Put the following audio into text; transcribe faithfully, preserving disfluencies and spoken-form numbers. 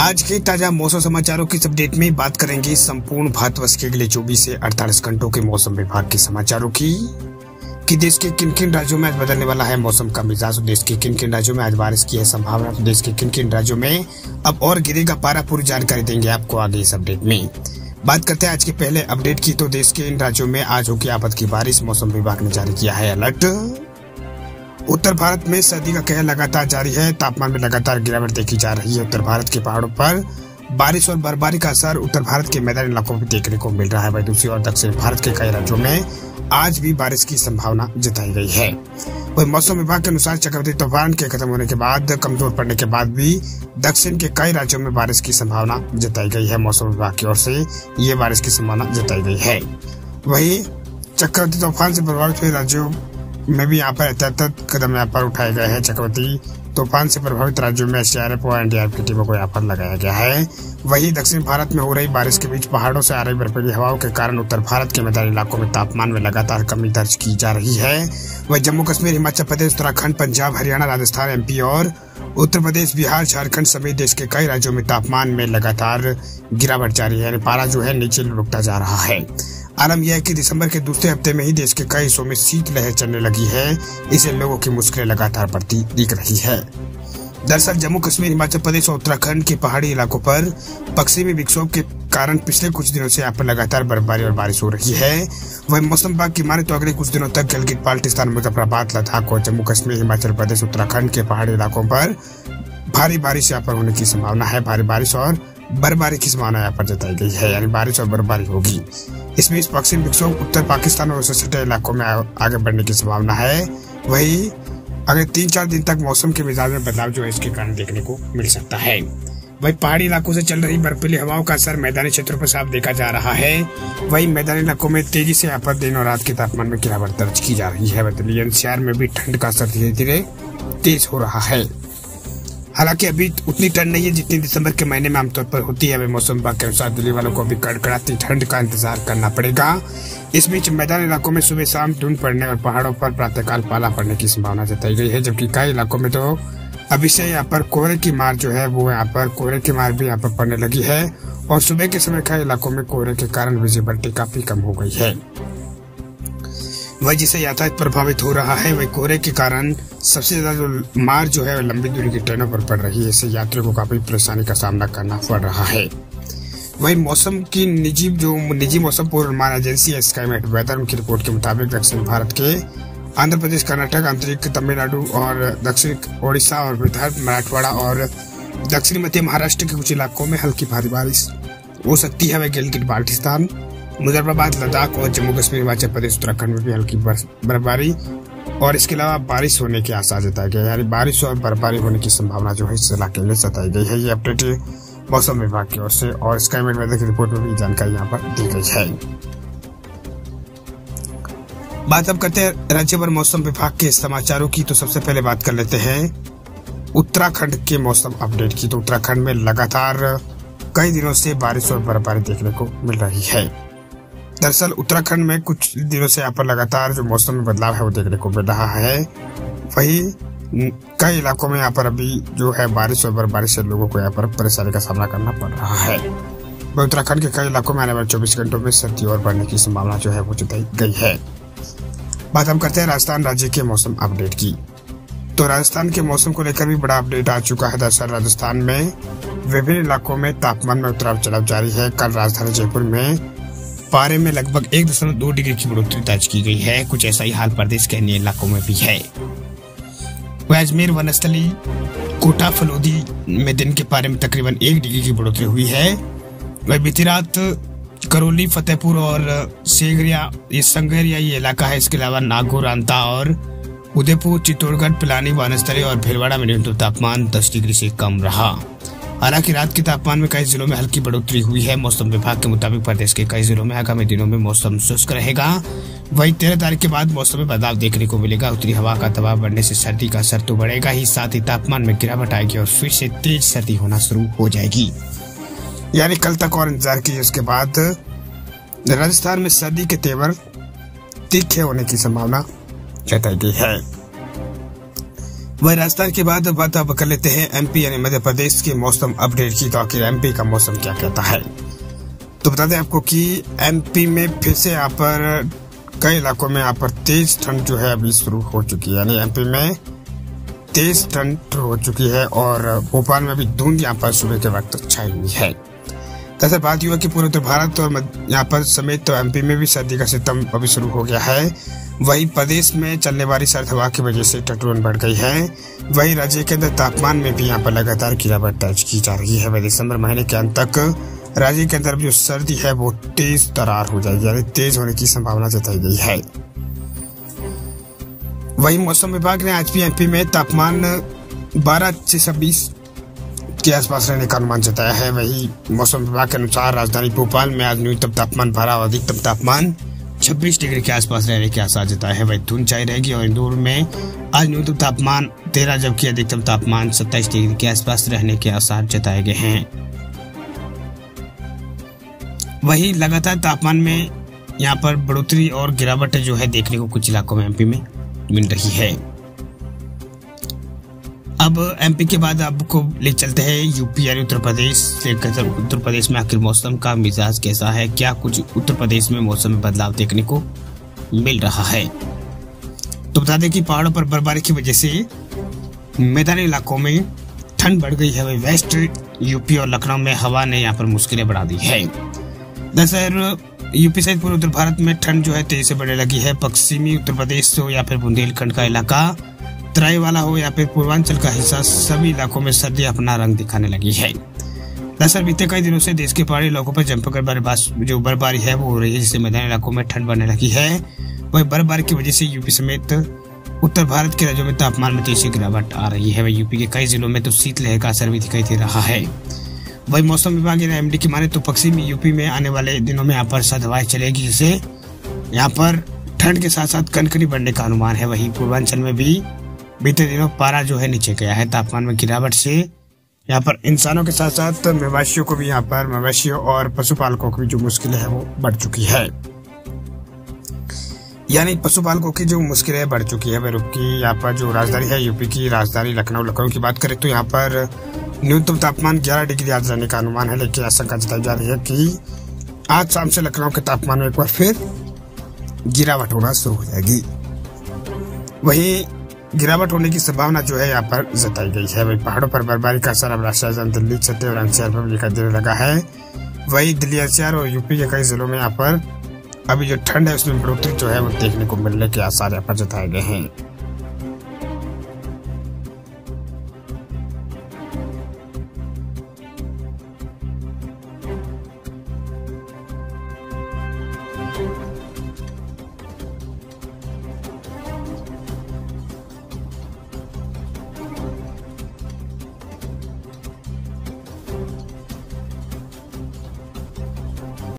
आज के ताजा मौसम समाचारों की अपडेट में बात करेंगे संपूर्ण भारतवर्ष के अगले चौबीस से अड़तालीस घंटों के मौसम विभाग के समाचारों की कि देश के किन किन राज्यों में आज बदलने वाला है मौसम का मिजाज। देश के किन किन राज्यों में आज बारिश की है संभावना। तो देश के किन किन राज्यों में अब और गिरेगा पारा, पूरी जानकारी देंगे आपको आगे इस अपडेट में। बात करते हैं आज के पहले अपडेट की। तो देश के इन राज्यों में आज होगी आफत की बारिश। मौसम विभाग ने जारी किया है अलर्ट। उत्तर भारत में सर्दी का कहर लगातार जारी है। तापमान में लगातार गिरावट देखी जा रही है। उत्तर भारत के पहाड़ों पर बारिश और बर्फबारी का असर उत्तर भारत के मैदानी इलाकों में देखने को मिल रहा है। वहीं दूसरी ओर दक्षिण भारत के कई राज्यों में आज भी बारिश की संभावना जताई गई है। वही मौसम विभाग के अनुसार चक्रवाती तूफान के खत्म होने के बाद कमजोर पड़ने के बाद भी दक्षिण के कई राज्यों में बारिश की संभावना जताई गई है। मौसम विभाग की ओर से ये बारिश की संभावना जताई गई है। वही चक्रवाती तूफान से प्रभावित हुए राज्यों में भी यहाँ पर एहतियात कदम यहाँ पर उठाए गए हैं। चक्रवाती तूफान से प्रभावित राज्यों में एस डी आर एफ और एन डी आर एफ की टीमों को यहाँ पर लगाया गया है। वहीं दक्षिण भारत में हो रही बारिश के बीच पहाड़ों से आ रही बर्फीली हवाओं के कारण उत्तर भारत के मैदानी इलाकों में तापमान में लगातार कमी दर्ज की जा रही है। वहीं जम्मू कश्मीर, हिमाचल प्रदेश, उत्तराखंड, पंजाब, हरियाणा, राजस्थान, एम पी और उत्तर प्रदेश, बिहार, झारखंड समेत देश के कई राज्यों में तापमान में लगातार गिरावट जारी है। पारा जो है नीचे लुढ़कता जा रहा है। आलम यह है कि दिसंबर के दूसरे हफ्ते में ही देश के कई हिस्सों में शीतलहर चलने लगी है। इससे लोगों की मुश्किलें लगातार बढ़ती दिख रही है। दरअसल जम्मू कश्मीर, हिमाचल प्रदेश और उत्तराखंड के पहाड़ी इलाकों पर पश्चिमी विक्षोभ के कारण पिछले कुछ दिनों से यहाँ पर लगातार बर्फबारी और बारिश हो रही है। वहीं मौसम विभाग की माने तो अगले कुछ दिनों तक गिलगित बाल्टिस्तान, मुजफ्फराबाद, लद्दाख और जम्मू कश्मीर, हिमाचल प्रदेश, उत्तराखंड के पहाड़ी इलाकों पर भारी बारिश यहाँ पर होने की संभावना है। भारी बारिश और बर्फबारी की संभावना यहाँ पर जताई गई है, यानी बारिश और बर्फबारी होगी। इस बीच पश्चिमी विक्षोभ उत्तर पाकिस्तान और उससे सटे इलाकों में आगे बढ़ने की संभावना है। वही अगले तीन चार दिन तक मौसम के मिजाज में बदलाव जो है इसके कारण देखने को मिल सकता है। वही पहाड़ी इलाकों से चल रही बर्फीली हवाओं का असर मैदानी क्षेत्रों पर साफ देखा जा रहा है। वही मैदानी इलाकों में तेजी से यहाँ पर दिन और रात के तापमान में गिरावट दर्ज की जा रही है। दिल्ली एन सी आर में भी ठंड का असर धीरे धीरे तेज हो रहा है। हालांकि अभी उतनी ठंड नहीं है जितनी दिसंबर के महीने में आमतौर पर होती है। वही मौसम विभाग के अनुसार दिल्ली वालों को अभी कड़कड़ाती ठंड का इंतजार करना पड़ेगा। इस बीच मैदानी इलाकों में सुबह शाम धुंध पड़ने और पहाड़ों पर प्रातःकाल पाला पड़ने की संभावना जताई गई है। जबकि कई इलाकों में तो अभी से यहाँ पर कोहरे की मार जो है वो यहाँ पर कोहरे की मार भी यहाँ पर पड़ने लगी है। और सुबह के समय कई इलाकों में कोहरे के कारण विजिबिलिटी काफी कम हो गई है। वही जिससे यातायात प्रभावित हो रहा है। वही कोहरे के कारण सबसे ज्यादा जो मार जो है लंबी दूरी की ट्रेनों पर पड़ रही है। इससे यात्रियों को काफी परेशानी का सामना करना पड़ रहा है। वही मौसम की निजी जो निजी मौसम पूर्वानुमान एजेंसी है स्काईमेट वेदर, उनकी रिपोर्ट के मुताबिक दक्षिण भारत के आंध्र प्रदेश, कर्नाटक, आंतरिक तमिलनाडु और दक्षिण ओडिशा और विदर्भ, मराठवाड़ा और दक्षिणी मध्य महाराष्ट्र के कुछ इलाकों में हल्की भारी बारिश हो सकती है। वह गिलगित बाल्टिस्तान, मुजफ्फराबाद, लद्दाख और जम्मू कश्मीर, हिमाचल प्रदेश, उत्तराखंड में भी हल्की बर्फबारी और इसके अलावा बारिश होने के आसार जताए गए। यानी बारिश और बर्फबारी होने की संभावना जो है इस इलाके में जताई गई है। ये अपडेट मौसम विभाग की ओर से और स्काईमेट वेदर की रिपोर्ट में भी जानकारी यहाँ पर दी गई है। बात अब करते हैं राज्य भर मौसम विभाग के समाचारों की। तो सबसे पहले बात कर लेते हैं उत्तराखंड के मौसम अपडेट की। तो उत्तराखंड में लगातार कई दिनों से बारिश और बर्फबारी देखने को मिल रही है। दरअसल उत्तराखंड में कुछ दिनों से यहाँ पर लगातार जो मौसम में बदलाव है वो देखने को मिल रहा है। वही कई इलाकों में यहाँ पर अभी जो है बारिश और बर्फबारी से लोगों को यहाँ पर परेशानी का सामना करना पड़ रहा है। वही उत्तराखंड के कई इलाकों में आने वाले चौबीस घंटों में सर्दी और बढ़ने की संभावना जो है वो जताई गई है। बात हम करते हैं राजस्थान राज्य के मौसम अपडेट की। तो राजस्थान के मौसम को लेकर भी बड़ा अपडेट आ चुका है। दरअसल राजस्थान में विभिन्न इलाकों में तापमान में उतराव चढ़ाव जारी है। कल राजधानी जयपुर में पारे में लगभग एक दशमलव दो डिग्री की बढ़ोतरी दर्ज की गई है। कुछ ऐसा ही हाल प्रदेश के अन्य इलाकों में भी है। वह अजमेर, वनस्थली, कोटा, फलोदी में दिन के पारे में तकरीबन एक डिग्री की बढ़ोतरी हुई है। वह बीती रात करौली, फतेहपुर और सेगरिया ये संगरिया ये इलाका है। इसके अलावा नागौर, अंता और उदयपुर, चित्तौड़गढ़, पिलानी, वनस्थली और भीलवाड़ा में न्यूनतम तापमान दस डिग्री से कम रहा। हालांकि रात के तापमान में कई जिलों में हल्की बढ़ोतरी हुई है। मौसम विभाग के मुताबिक प्रदेश के कई जिलों में आगामी दिनों में मौसम शुष्क रहेगा। वहीं तेरह तारीख के बाद मौसम में बदलाव देखने को मिलेगा। उत्तरी हवा का दबाव बढ़ने से सर्दी का असर तो बढ़ेगा ही, साथ ही तापमान में गिरावट आएगी और फिर से तेज सर्दी होना शुरू हो जाएगी। यानी कल तक और इंतजार कीजिए। उसके बाद राजस्थान में सर्दी के तेवर तीखे होने की संभावना जताई गई है। वही राजस्थान के बाद बात अब कर लेते हैं एमपी यानी मध्य प्रदेश के मौसम अपडेट की। तो आखिर एमपी का मौसम क्या कहता है, तो बता दें आपको कि एमपी में फिर से यहाँ पर कई इलाकों में यहाँ पर तेज ठंड जो है अभी शुरू हो चुकी है, यानी एमपी में तेज ठंड हो चुकी है और भोपाल में भी धुंध यहाँ पर सुबह के वक्त छाई हुई है। ऐसे बात हुआ कि पूरे उत्तर भारत और यहाँ पर समेत तो एमपी में भी सर्दी का सिस्टम अभी शुरू हो गया है। वही प्रदेश में चलने वाली सर्द हवा की वजह से ठंड बढ़ गई है। वही राज्य के अंदर तापमान में भी यहाँ पर लगातार गिरावट दर्ज की जा रही है। वही दिसंबर महीने के अंत तक राज्य के अंदर जो सर्दी है वो तेज तरार हो जाएगी, यानी तेज होने की संभावना जताई गई है। वही मौसम विभाग ने आज भी एमपी में तापमान बारह से छब्बीस के आसपास रहने का अनुमान जताया है। वही मौसम विभाग के अनुसार राजधानी भोपाल में आज न्यूनतम तापमान बारह और अधिकतम तापमान छब्बीस डिग्री के आसपास रहने के आसार जताए हैं। वही धुंध छाई रहेगी और इंदौर में आज न्यूनतम तापमान तेरह जबकि अधिकतम तापमान सत्ताईस डिग्री के आसपास रहने के आसार जताए गए हैं। वही लगातार तापमान में यहाँ पर बढ़ोतरी और गिरावट जो है देखने को कुछ इलाकों में एमपी में मिल रही है। अब एमपी के बाद आपको ले चलते हैं यूपी यानी उत्तर प्रदेश। उत्तर प्रदेश में आखिर मौसम का मिजाज कैसा है, क्या कुछ उत्तर प्रदेश में मौसम में बदलाव देखने को मिल रहा है। तो बता दें कि पहाड़ों पर बर्फबारी की वजह से मैदानी इलाकों में ठंड बढ़ गई है। वही वेस्ट यूपी और लखनऊ में हवा ने यहाँ पर मुश्किलें बढ़ा दी है। दरअसल यूपी सहित पूरे उत्तर भारत में ठंड जो है तेजी से बढ़ने लगी है। पश्चिमी उत्तर प्रदेश हो या फिर बुंदेलखंड का इलाका, तराई वाला हो या फिर पूर्वांचल का हिस्सा, सभी इलाकों में सर्दी अपना रंग दिखाने लगी है। दरअसल बीते कई दिनों से देश के पहाड़ी इलाकों पर जमकर बर्फबारी जो बर्फबारी है वो हो रही है, जिससे मैदानी इलाकों में ठंड बढ़ने लगी है। वही बर्फबारी की वजह से यूपी समेत उत्तर भारत के राज्यों में तापमान में तेजी से गिरावट आ रही है। वही यूपी के कई जिलों में तो शीतलहर का असर भी दिखाई दे रहा है। वही मौसम विभाग एमडी की माने तो पश्चिमी यूपी में आने वाले दिनों में यहाँ पर सर्द हवाएं चलेगी, जिससे यहाँ पर ठंड के साथ साथ कनकनी बढ़ने का अनुमान है। वही पूर्वांचल में भी बीते दिनों पारा जो है नीचे गया है। तापमान में गिरावट से यहाँ पर इंसानों के साथ साथ मवेशियों को भी यहाँ पर मवेशियों और पशुपालकों की जो मुश्किलें है वो बढ़ चुकी है, यानी पशुपालकों की जो मुश्किलें बढ़ चुकी है। वह की यहाँ पर जो राजधानी है यूपी की राजधानी लखनऊ लखनऊ की बात करें तो यहाँ पर न्यूनतम तापमान ग्यारह डिग्री आज रहने का अनुमान है, लेकिन आशंका जताई जा रही है कि आज शाम से लखनऊ के तापमान में एक बार फिर गिरावट होना शुरू हो जाएगी। वही गिरावट होने की संभावना जो है यहाँ पर जताई गई है। वही पहाड़ों पर बर्फबारी का असर अब राजधानी दिल्ली, छत्तीसगढ़ और एनसीआर पर दिखाई देने लगा है। वही दिल्ली, एनसीआर और यूपी के कई जिलों में यहाँ पर अभी जो ठंड है उसमें बढ़ोतरी जो है वो देखने को मिलने के आसार यहाँ पर जताए गए हैं।